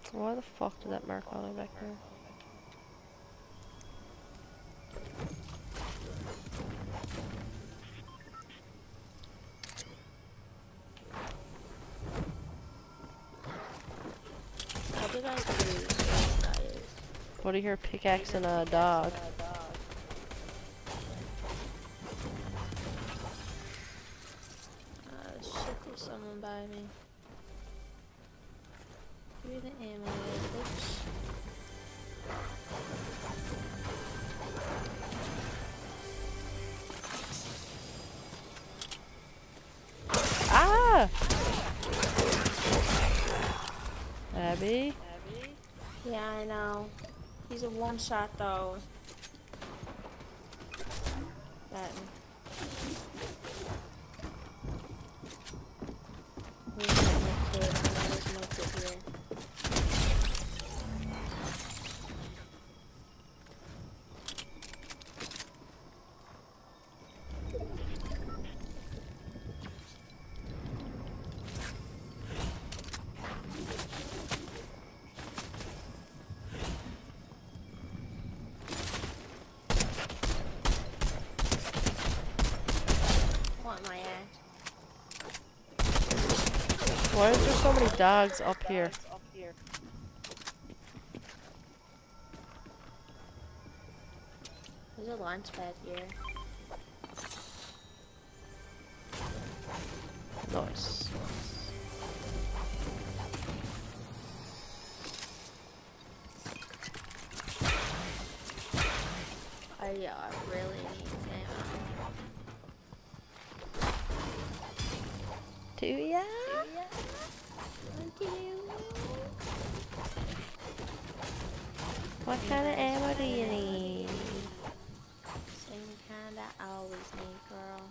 Why the fuck did that mark all the way back there? How did I lose those guys? What do you hear? Pickaxe and a dog. Shit, there's someone by me. Give me the ammo, bitch. Ah! Abby? Yeah, I know. He's a one shot though. That. Where's my kid? Where's my kid here? What am I at? Why is there so many dogs up here? There's a launch pad here. Nice. I really need ammo. Do ya? I do. What kind of ammo do you need? Same kind I always need, girl.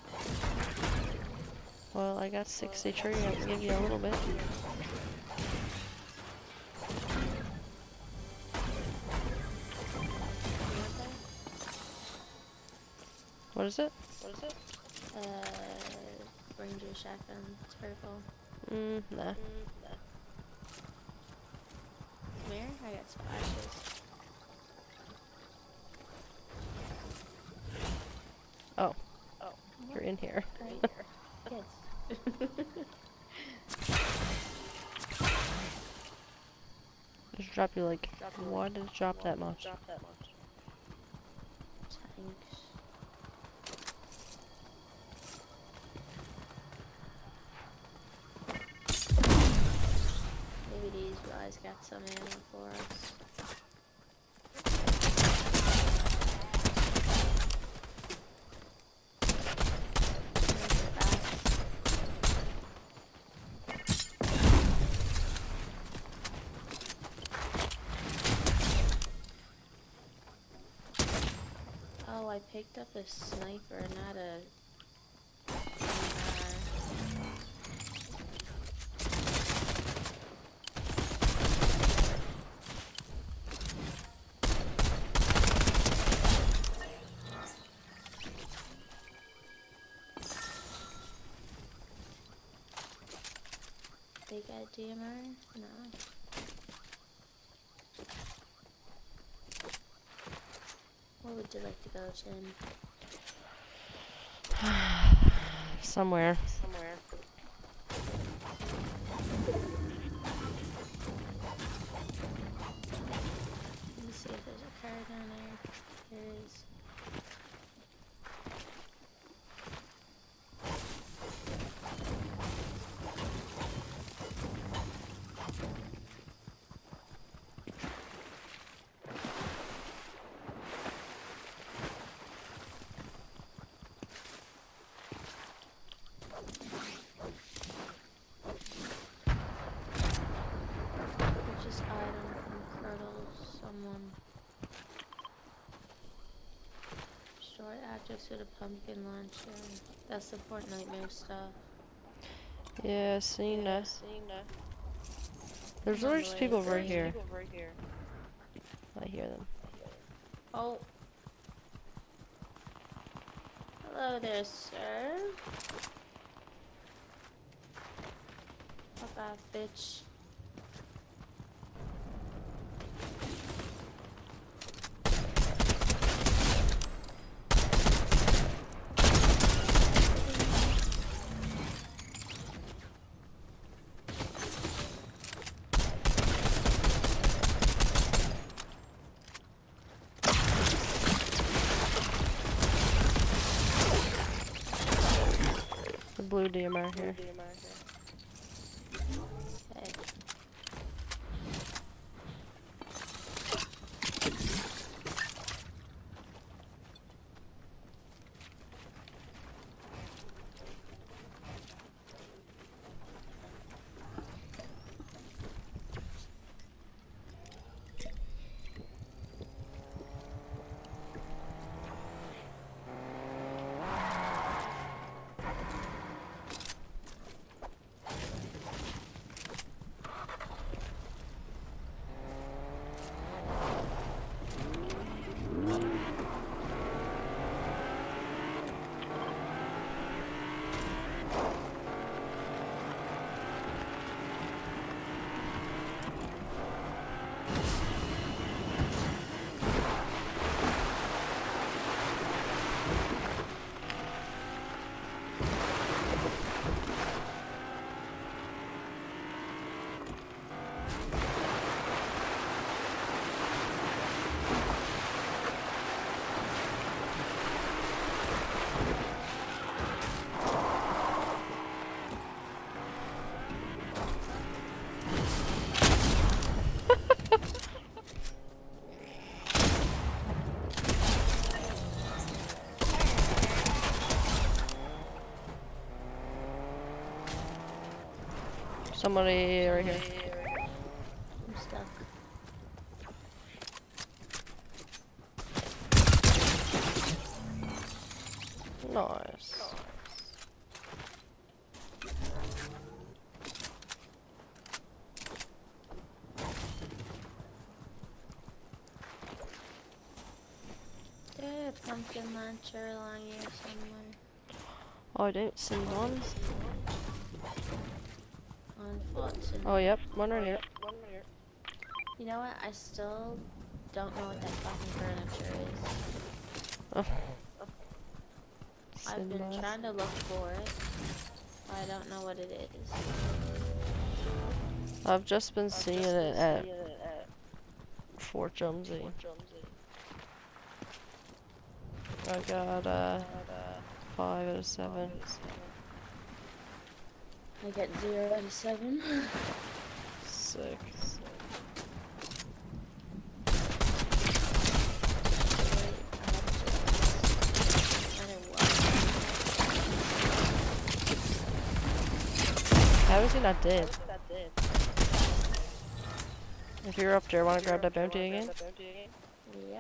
Well, I got 63. I can give you a little bit. What is it? Ranger shotgun. It's purple. Nah. Come here. I got splashes. Oh. You're in here. Right here. Yes. Just drop you like. Why did it drop that much? Tanks. Maybe these guys got some ammo for us. Oh, I picked up a sniper, not a... They got DMR? No. Where would you like to go, Chin? Somewhere. Let me see if there's a car down there. There is. Purchase item from Curdle. Someone. Destroy objects with a pumpkin launcher. That's the Fortnite stuff. Yeah, seen that. There's always people right here. I hear them. Oh. Hello there, sir. Fuck off, bitch. blue DMR here. Okay. Somebody right here. I'm stuck. Nice. There's a pumpkin launcher along here somewhere. Oh, I don't see one. Unfortunately. Oh, yep, one right here. You know what? I still don't know what that fucking furniture is. Oh. I've been trying to look for it. I don't know what it is. I've just been seeing it at Fort Jumsey. I got 5 out of 7. I get 0 out of 7. Sick. How is he not dead? If you're up there, wanna grab that bounty again? Yeah.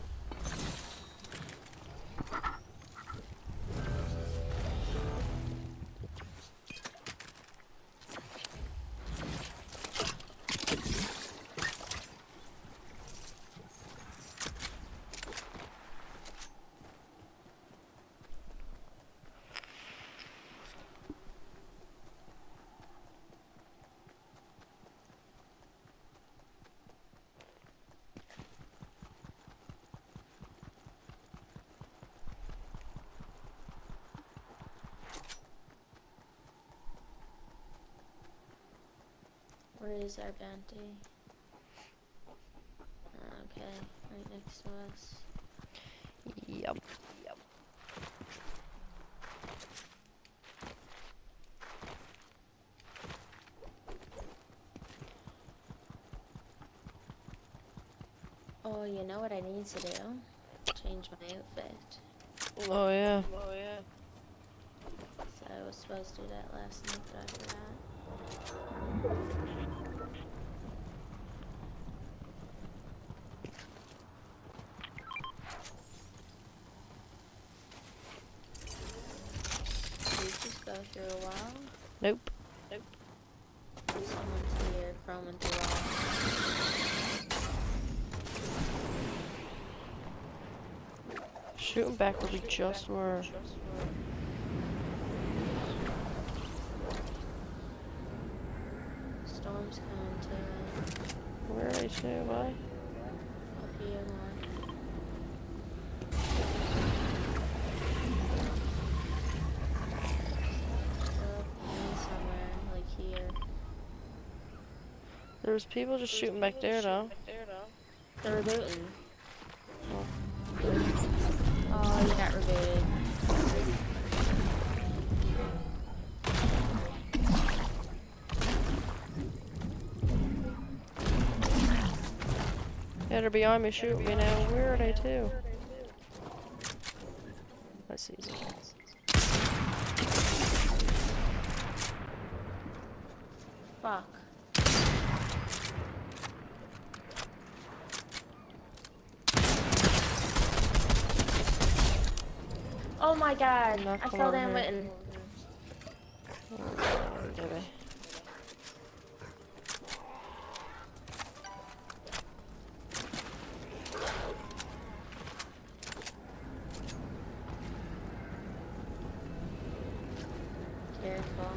Where is our bounty? Okay, right next to us. Yep. Oh, you know what I need to do? Change my outfit. Oh yeah. So I was supposed to do that last night, but I forgot. Did you just go through a wall? Nope. Someone's here, crawling through a wall. Shooting back where we just were. Storm's coming too. Where are they shooting by? Up here more. Somewhere, like here. There was people just shooting back there though. They're rebooting. Oh. Oh, you got rebooted. Yeah, they're behind me, shoot me now. Where are they too? I see them. Fuck. Oh my god, I fell down with him. Careful.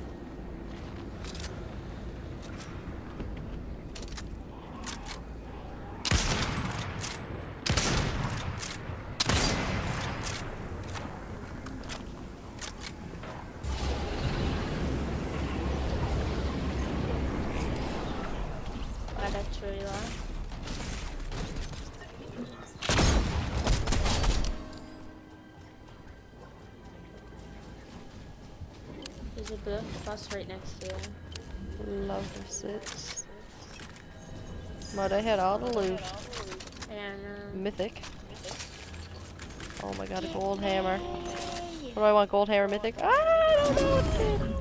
Wow, that's really loud. There's a bus right next to you. Love it. But I had all the loot. And Mythic. Oh my god, a gold hammer. What do I want? Gold hammer, mythic? Ah, I don't know what to do.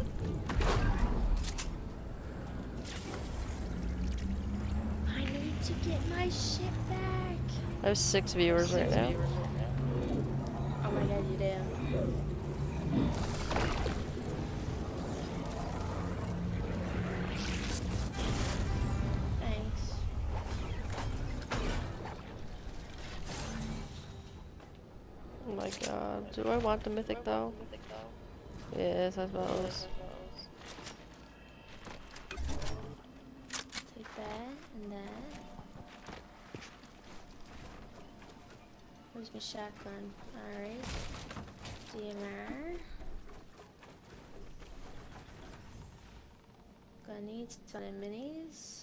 I need to get my shit back. I have 6 viewers right now. Oh my god, you do. Thanks. Oh my god. Do I want the mythic though? Yes, I suppose. Take that and that. Where's my shotgun? Alright. DMR. Gonna need some minis.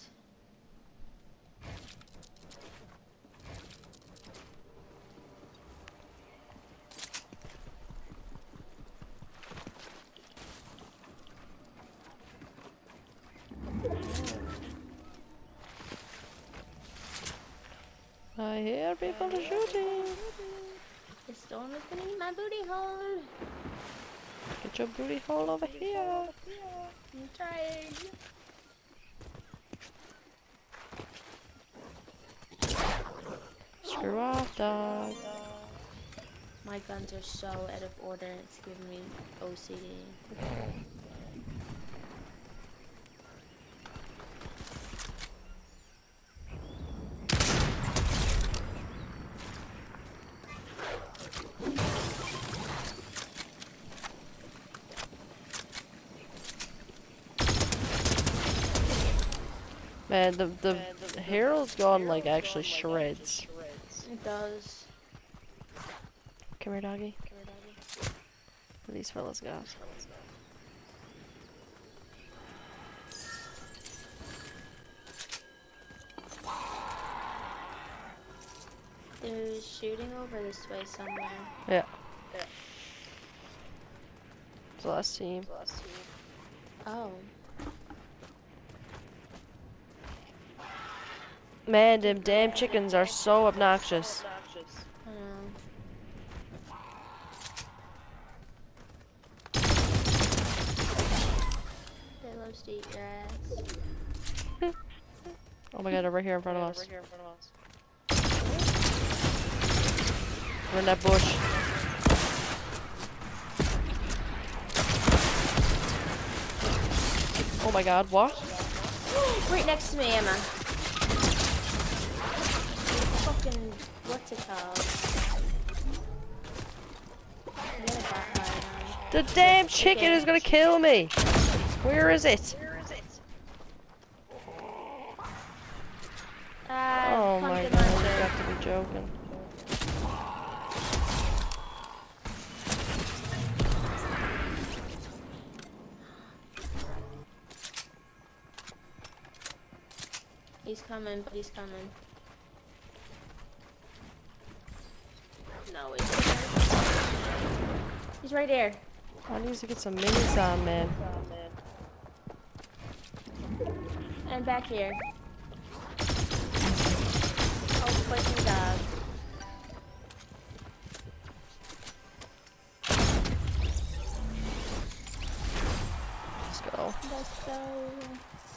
I hear people shooting. The storm is gonna eat my booty hole. Get your booty hole over here. I'm trying. Screw off, dog. My guns are so out of order, it's giving me OCD. Man, the Herald's gone like actually shreds. It does. Come here, doggy. What these fellas got? There's shooting over this way somewhere. Yeah. It's the last team. Oh. Man, them damn chickens are so obnoxious. I know. They love to eat your ass. Oh my god, they're right here in front of us. We're in that bush. Oh my god, what? Right next to me, Emma. Fucking, what's it called? The damn chicken is gonna kill me! Where is it? Oh my god, you got to be joking. He's coming, but he's coming. No, he's right there. I need to get some minis on, man. And back here. Oh, poison dog. Let's go. Let's go.